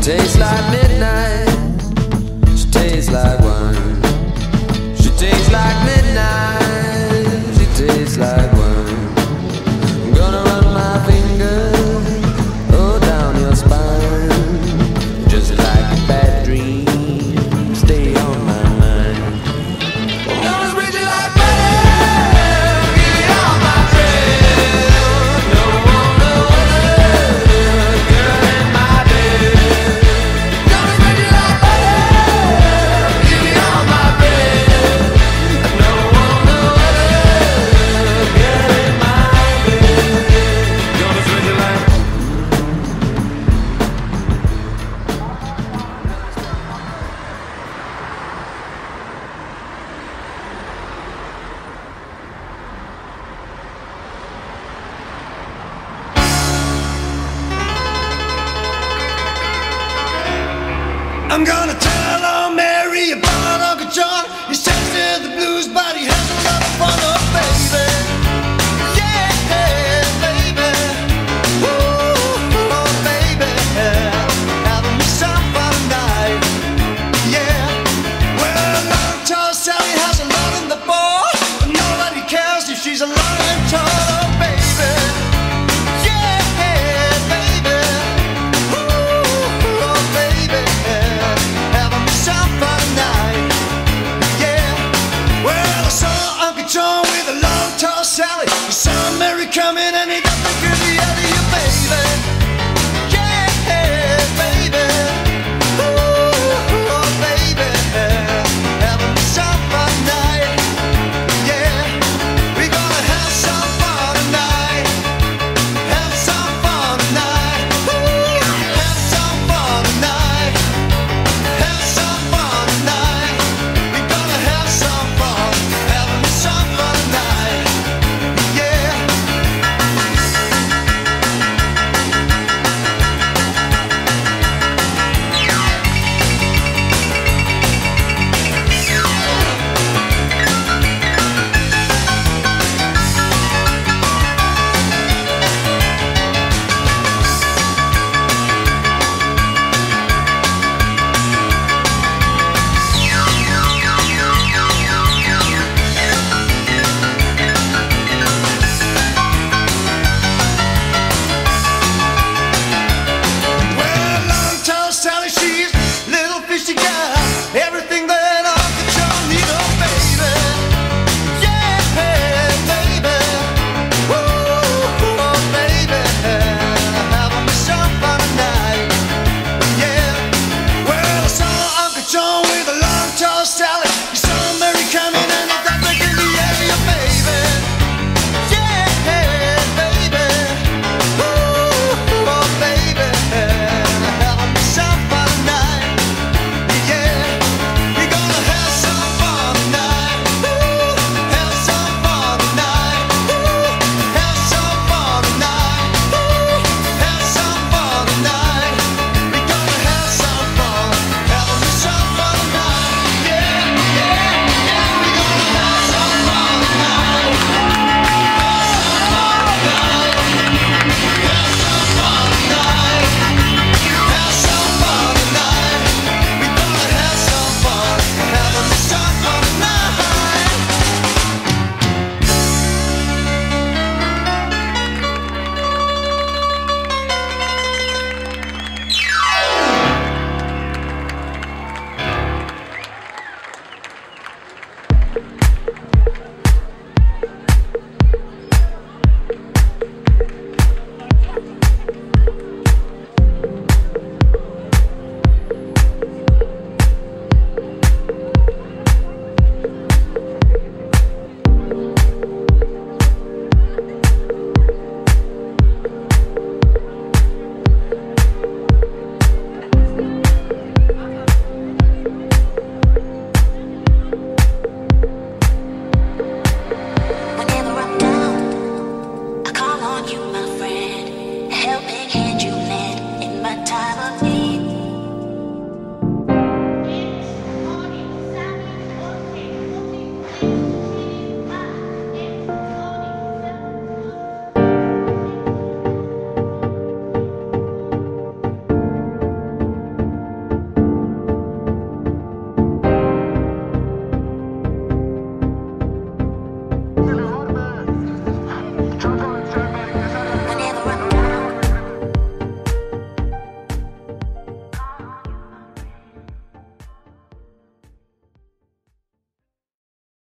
tastes like midnight. She tastes like wine. She tastes like midnight. She tastes like wine. I'm gonna run my fingers all down your spine, just like a bad dream. Stay on my mind. I'm gonna spread you like butter, get on my trail. No one, no other girl in my bed. Gonna spread you like butter, get on my bed. No one, no other girl in my bed. Gonna spread you like. I'm gonna tell her Mary about